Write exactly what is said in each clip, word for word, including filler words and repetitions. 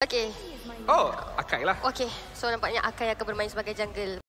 Okey. Oh, Akai lah. Okey, so nampaknya Akai akan bermain sebagai jungle.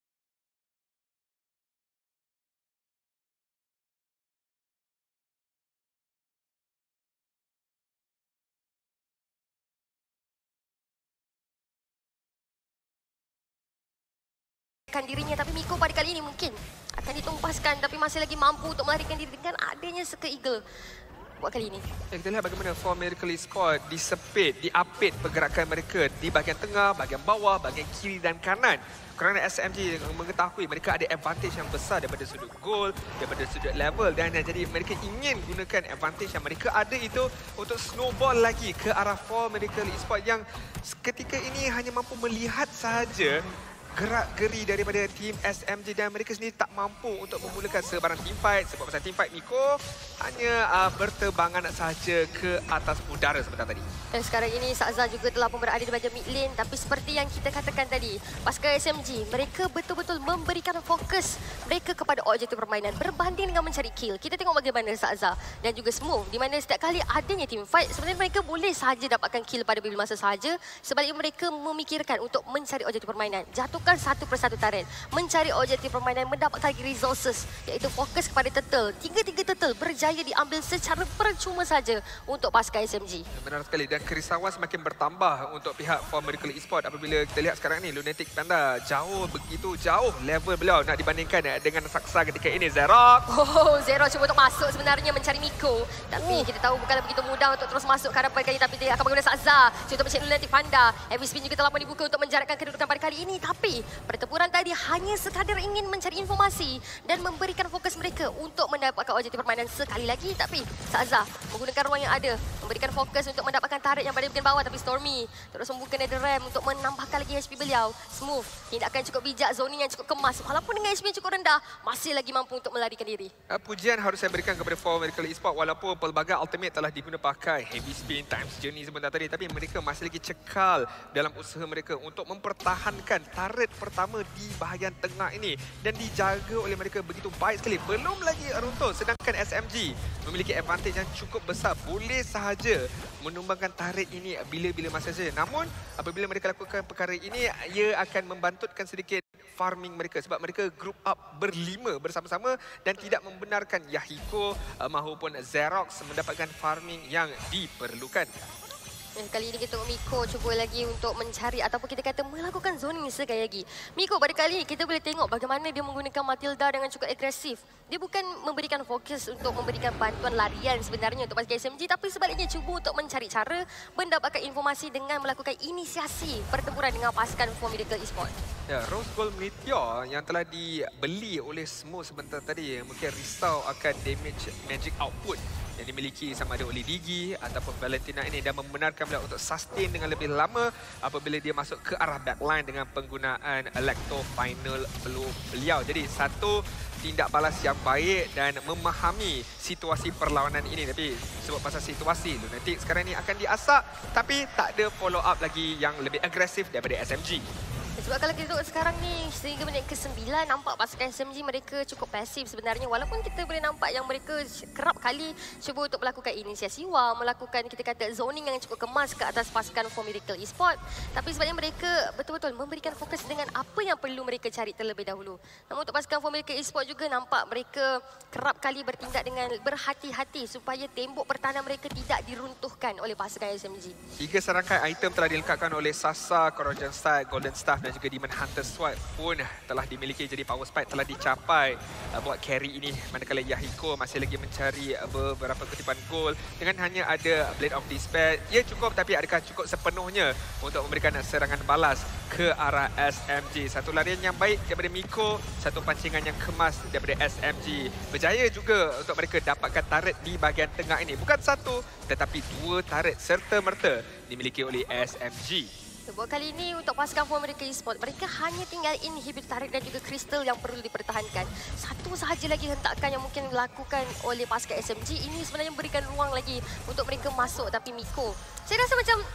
Dirinya, tapi Miko pada kali ini mungkin akan ditumpaskan, tapi masih lagi mampu untuk melarikan diri dengan adanya Circle Eagle buat kali ini. Ya, kita lihat bagaimana For Miracle Esports disepit, diapit pergerakan mereka di bahagian tengah, bahagian bawah, bahagian kiri dan kanan. Kerana S M G mengetahui mereka ada advantage yang besar daripada sudut goal, daripada sudut level, dan jadi mereka ingin gunakan advantage yang mereka ada itu untuk snowball lagi ke arah For Miracle Esports yang ketika ini hanya mampu melihat sahaja gerak-geri daripada tim S M G dan mereka sendiri tak mampu untuk memulakan sebarang team fight. Sebab pasal team fight Miko hanya uh, berterbangan sahaja ke atas udara sebentar tadi. Dan sekarang ini Sakza juga telah pun berada di bahagian mid lane, tapi seperti yang kita katakan tadi, pasukan S M G mereka betul-betul memberikan fokus mereka kepada objektif permainan berbanding dengan mencari kill. Kita tengok bagaimana Sakza dan juga Smooth, di mana setiap kali adanya team fight sebenarnya mereka boleh sahaja dapatkan kill pada bila masa sahaja, sebaliknya mereka memikirkan untuk mencari objektif permainan, jatuh satu persatu turret, mencari objektif permainan, mendapatkan lagi resources, iaitu fokus kepada turtle. Tiga-tiga turtle berjaya diambil secara percuma saja untuk pasukan S M G. Benar sekali, dan kerisauan semakin bertambah untuk pihak For Miracle Esports apabila kita lihat sekarang ni Lunatic Panda jauh, begitu jauh level beliau nak dibandingkan dengan Saksa ketika ini. Zerok. Oh, Zero cuba untuk masuk sebenarnya mencari Miko, tapi oh. kita tahu bukanlah begitu mudah untuk terus masuk ke arah kali, tapi dia akan menggunakan Saksa untuk mencari Lunatic Panda. Heavy Spin juga telah pun dibuka untuk menjarakkan kedudukan pada kali ini, tapi pertempuran tadi hanya sekadar ingin mencari informasi dan memberikan fokus mereka untuk mendapatkan objektif permainan sekali lagi. Tapi Sakza menggunakan ruang yang ada, memberikan fokus untuk mendapatkan turret yang pada bahagian bawah, tapi Stormy terus membuka Nether Ram untuk menambahkan lagi H P beliau. Smooth tindakan cukup bijak, zoning yang cukup kemas, walaupun dengan H P yang cukup rendah masih lagi mampu untuk melarikan diri. Pujian harus saya berikan kepada For Miracle Esports walaupun pelbagai ultimate telah diguna pakai Heavy Spin, Times Journey sebentar tadi, tapi mereka masih lagi cekal dalam usaha mereka untuk mempertahankan turret pertama di bahagian tengah ini dan dijaga oleh mereka begitu baik sekali. Belum lagi runtuh, sedangkan S M G memiliki advantage yang cukup besar, boleh sahaja menumbangkan turret ini bila-bila masa saja. Namun apabila mereka lakukan perkara ini, ia akan membantutkan sedikit farming mereka sebab mereka group up berlima bersama-sama dan tidak membenarkan Yahiko uh, maupun Xerox mendapatkan farming yang diperlukan. Eh, kali ini kita tengok Miko cuba lagi untuk mencari ataupun kita kata melakukan zoning sekali lagi. Miko pada kali ini kita boleh tengok bagaimana dia menggunakan Matilda dengan cukup agresif. Dia bukan memberikan fokus untuk memberikan bantuan larian sebenarnya untuk pasukan S M G, tapi sebaliknya cuba untuk mencari cara mendapatkan informasi dengan melakukan inisiasi pertempuran dengan pasukan For Miracle Esports. Ya, Rose Gold Meteor yang telah dibeli oleh Smooth sebentar tadi mungkin risau akan damage magic output yang dimiliki sama ada oleh Digi ataupun Valentina ini dan membenarkan beliau untuk sustain dengan lebih lama apabila dia masuk ke arah backline dengan penggunaan Electro Final beliau. Jadi satu tindak balas yang baik dan memahami situasi perlawanan ini. Tapi sebab pasal situasi Lunatic sekarang ini akan diasak, tapi tak ada follow up lagi yang lebih agresif daripada S M G. Sebab kalau kita tengok sekarang ni, sehingga minit ke sembilan nampak pasukan S M G mereka cukup pasif sebenarnya. Walaupun kita boleh nampak yang mereka kerap kali cuba untuk melakukan inisiasi war, melakukan kita kata zoning yang cukup kemas ke atas pasukan For Miracle Esports. Tapi sebenarnya mereka betul-betul memberikan fokus dengan apa yang perlu mereka cari terlebih dahulu. Namun untuk pasukan For Miracle Esports juga nampak mereka kerap kali bertindak dengan berhati-hati supaya tembok pertahanan mereka tidak diruntuhkan oleh pasukan S M G. Tiga serangkai item telah dilengkapkan oleh Sasa, Corrosion Strike, Golden Staff dan juga Demon Hunter Sword pun telah dimiliki. Jadi power spike telah dicapai uh, buat carry ini, manakala Yahiko masih lagi mencari uh, beberapa kutipan gol dengan hanya ada Blade of Despair. Ia cukup, tapi adakah cukup sepenuhnya untuk memberikan serangan balas ke arah S M G? Satu larian yang baik daripada Miko, satu pancingan yang kemas daripada S M G. Berjaya juga untuk mereka dapatkan turret di bahagian tengah ini. Bukan satu tetapi dua turret serta-merta dimiliki oleh S M G. Buat kali ini untuk pasukan For Miracle Esports, mereka hanya tinggal inhibit turret dan juga kristal yang perlu dipertahankan. Satu sahaja lagi hentakan yang mungkin dilakukan oleh pasukan S M G ini sebenarnya memberikan ruang lagi untuk mereka masuk, tapi Miko, saya rasa macam...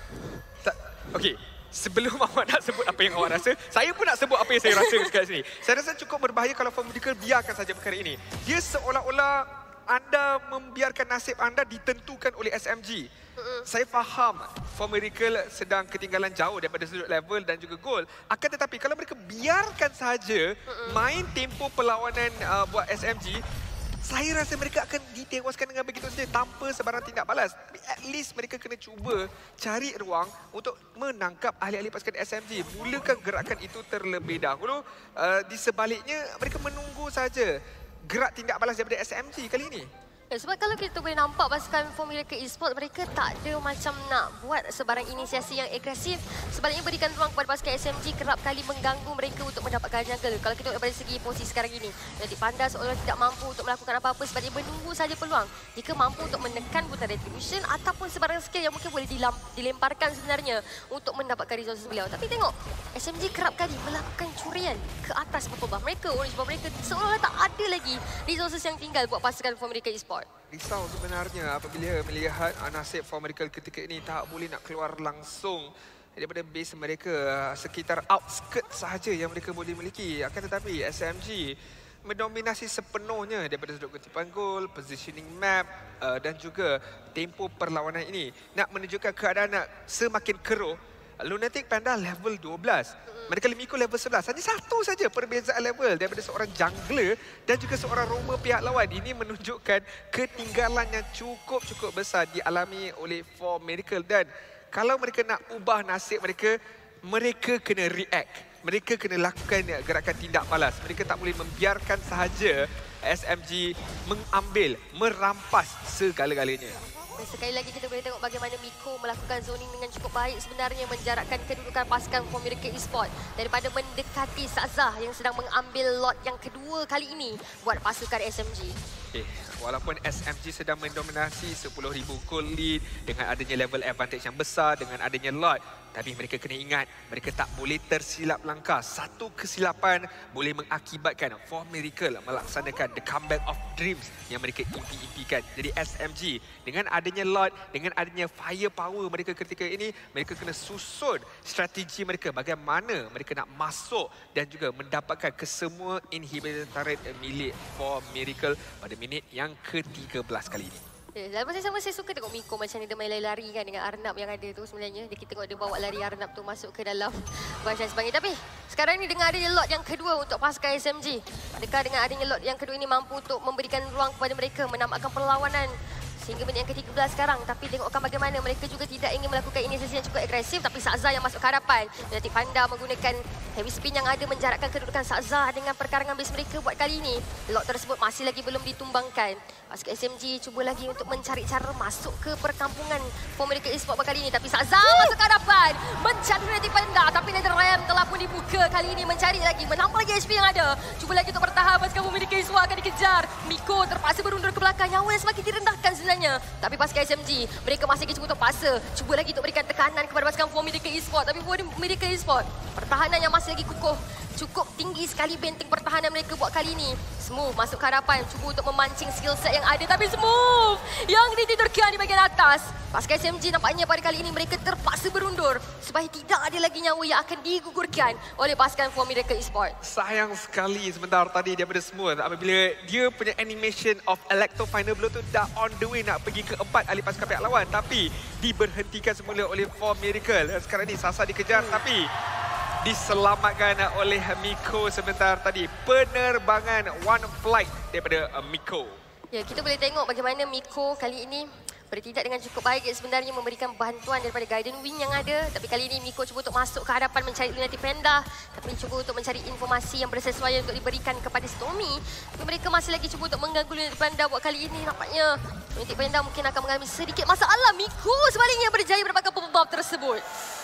Tak, okey. Sebelum awak nak sebut apa yang awak rasa, saya pun nak sebut apa yang saya rasa dekat sini. Saya rasa cukup berbahaya kalau For Miracle biarkan saja perkara ini. Dia seolah-olah anda membiarkan nasib anda ditentukan oleh S M G. Mm-mm. Saya faham For Miracle sedang ketinggalan jauh daripada sudut level dan juga gol. Akan tetapi kalau mereka biarkan sahaja Mm-mm. main tempo perlawanan uh, buat S M G, saya rasa mereka akan ditewaskan dengan begitu saja tanpa sebarang tindak balas. At least mereka kena cuba cari ruang untuk menangkap ahli-ahli pasukan S M G. Mulakan gerakan itu terlebih dahulu. Uh, di sebaliknya, mereka menunggu saja gerak tindak balas daripada S M G kali ini. Ya, sebab kalau kita boleh nampak pasukan Formula ke Esports, mereka tak ada macam nak buat sebarang inisiasi yang agresif. Sebaliknya berikan ruang kepada pasukan S M G kerap kali mengganggu mereka untuk mendapatkan jungle. Kalau kita tengok dari segi posisi sekarang ini, jadi Panda seolah tidak mampu untuk melakukan apa-apa sebaliknya menunggu saja peluang. Jika mampu untuk menekan buta retribution ataupun sebarang skill yang mungkin boleh dilemparkan sebenarnya untuk mendapatkan resources beliau. Tapi tengok, S M G kerap kali melakukan curian ke atas purple buff mereka. Orange buff mereka seolah tak ada lagi resources yang tinggal buat pasukan Formula ke Esports. Risau sebenarnya apabila melihat nasib For Miracle ketika ini tak boleh nak keluar langsung daripada base mereka. Sekitar outskirt sahaja yang mereka boleh miliki. Akan tetapi S M G mendominasi sepenuhnya daripada sudut kutipan gol, positioning map uh, dan juga tempo perlawanan ini. Nak menunjukkan keadaan nak semakin keruh, Lunatic Panda level dua belas. Mereka Miko level sebelas. Hanya satu saja perbezaan level daripada seorang jungler dan juga seorang roamer pihak lawan. Ini menunjukkan ketinggalan yang cukup-cukup besar dialami oleh For Miracle. Dan kalau mereka nak ubah nasib mereka, mereka kena react. Mereka kena lakukan gerakan tindak balas. Mereka tak boleh membiarkan sahaja S M G mengambil, merampas segala-galanya. Sekali lagi kita boleh tengok bagaimana Miko melakukan zoning dengan cukup baik sebenarnya menjarakkan kedudukan pasukan Formula K Esports daripada mendekati Sazah yang sedang mengambil lot yang kedua kali ini buat pasukan S M G. Okay. Walaupun S M G sedang mendominasi sepuluh ribu gold lead dengan adanya level advantage yang besar, dengan adanya lot, tapi mereka kena ingat, mereka tak boleh tersilap langkah. Satu kesilapan boleh mengakibatkan For Miracle melaksanakan the comeback of dreams yang mereka impi-impikan. Jadi S M G dengan adanya lot, dengan adanya firepower mereka ketika ini, mereka kena susun strategi mereka bagaimana mereka nak masuk dan juga mendapatkan kesemua inhibitor turret milik For Miracle pada minit yang ke tiga belas kali ini. Ya, dalam masa sama saya suka tengok Miko macam dia main lari-lari kan dengan Arnab yang ada tu sebenarnya. Dia kita tengok dia bawa lari Arnab tu masuk ke dalam bahasan sebagainya. Tapi sekarang ni dengan adanya lot yang kedua untuk pasukan S M G, adakah dengan adanya lot yang kedua ini mampu untuk memberikan ruang kepada mereka menamatkan perlawanan sehingga minit yang ke tiga belas sekarang? Tapi tengokkan bagaimana mereka juga tidak ingin melakukan inisiasi yang cukup agresif, tapi Sakza yang masuk ke hadapan. Nanti Panda menggunakan heavy spin yang ada menjarakkan kedudukan Sakza dengan perkarangan base mereka buat kali ini. Lot tersebut masih lagi belum ditumbangkan. Pasukan S M G cuba lagi untuk mencari cara masuk ke perkampungan For Miracle Esports buat kali ini, tapi Sakza masuk ke hadapan mencari nanti Panda, tapi Nether Ram telah pun dibuka kali ini, mencari lagi, menambah lagi H P yang ada. Cuba lagi untuk bertahan, pasukan For Miracle Esports akan dikejar. Miko terpaksa berundur ke belakang, nyawa yang semakin direndahkan sebenarnya. Tapi pasukan S M G, mereka masih lagi cuba untuk paksa, cuba lagi untuk berikan tekanan kepada pasukan For Miracle Esports. Tapi For Miracle Esports, pertahanan yang masih lagi kukuh, cukup tinggi sekali benteng pertahanan mereka buat kali ini. Smooth masuk ke hadapan, cuba untuk memancing skill set yang ada, tapi Smooth yang ditidurkan di bahagian atas. Pasukan S M G nampaknya pada kali ini mereka terpaksa berundur supaya tidak ada lagi nyawa yang akan digugurkan oleh pasukan For Miracle Esports. Sayang sekali sebentar tadi daripada Smooth apabila dia punya animation of Electro Final Blow tu dah on the way nak pergi ke empat ahli pasukan pihak lawan, tapi diberhentikan semula oleh For Miracle. Dan sekarang ni Sasa dikejar, hmm. tapi diselamatkan oleh Miko sebentar tadi. Penerbangan one flight daripada Miko. Ya, kita boleh tengok bagaimana Miko kali ini bertindak dengan cukup baik sebenarnya, memberikan bantuan daripada Guardian Wing yang ada. Tapi kali ini Miko cuba untuk masuk ke hadapan mencari Lunatic Panda, tapi cuba untuk mencari informasi yang bersesuaian untuk diberikan kepada Stormy. Tapi mereka masih lagi cuba untuk mengganggu Lunatic Panda buat kali ini. Nampaknya Lunatic Panda mungkin akan mengalami sedikit masalah. Miko sebaliknya berjaya mendapatkan purple buff tersebut.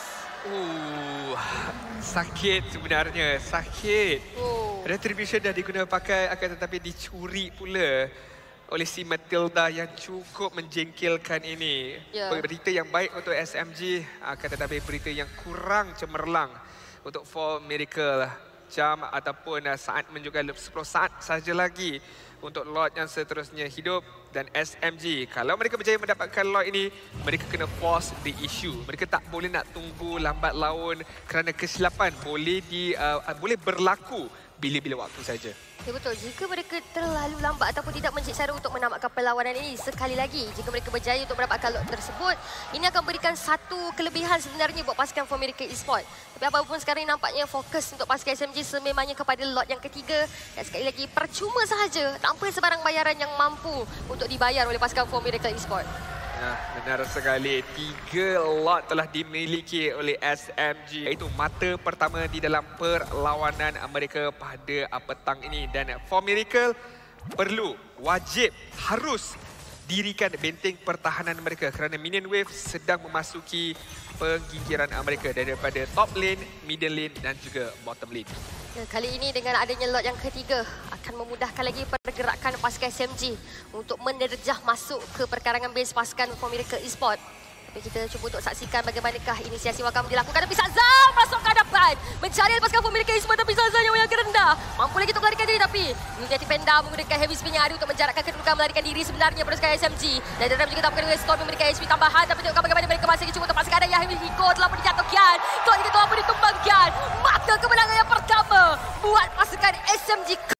Uh, sakit sebenarnya, sakit. Oh. Retribution dah digunakan pakai, akan tetapi dicuri pula oleh si Matilda yang cukup menjengkelkan ini. Yeah. Berita yang baik untuk S M G, akan tetapi berita yang kurang cemerlang untuk For Miracle. Jam ataupun saat menunjukkan sepuluh saat sahaja lagi untuk lot yang seterusnya hidup. Dan S M G, kalau mereka berjaya mendapatkan lot ini, mereka kena force the issue. Mereka tak boleh nak tunggu lambat laun kerana kesilapan boleh di uh, boleh berlaku bila-bila waktu saja. Ya betul, jika mereka terlalu lambat ataupun tidak mencari cara untuk menamatkan perlawanan ini, sekali lagi jika mereka berjaya untuk mendapatkan lot tersebut, ini akan berikan satu kelebihan sebenarnya buat pasukan For Miracle Esports. Tapi apapun sekarang nampaknya fokus untuk pasukan S M G sememangnya kepada lot yang ketiga, dan sekali lagi percuma sahaja tanpa sebarang bayaran yang mampu untuk dibayar oleh pasukan For Miracle Esports. Nah, benar sekali. Tiga lot telah dimiliki oleh S M G. Iaitu mata pertama di dalam perlawanan mereka pada petang ini. Dan For Miracle perlu, wajib, harus dirikan benteng pertahanan mereka kerana Minion Wave sedang memasuki pengginggiran mereka daripada top lane, middle lane dan juga bottom lane. Ya, kali ini dengan adanya lot yang ketiga akan memudahkan lagi pergerakan pasukan S M G untuk menerjah masuk ke perkarangan base pasukan For Miracle Esports. Tapi kita cuba untuk saksikan bagaimanakah inisiasi wakam dilakukan. Tapi Zazar masuk ke hadapan. Mencari pasukan For Miracle Esports tapi Zazar yang yang rendah. Mampu lagi untuk melarikan diri tapi Unity Panda menggunakan heavy spin yang ada untuk menjarakkan kedudukan melarikan diri sebenarnya pasukan S M G. Dan dalam juga tampakkan dengan Storm memberikan H P tambahan. Tapi tengokkan bagaimana mereka masih cuba untuk pasukan ada Yahya Hiko telah pun dijatuhkan. Kau juga telah pun ditumbangkan. Maka kemenangan yang pertama buat pasukan S M G.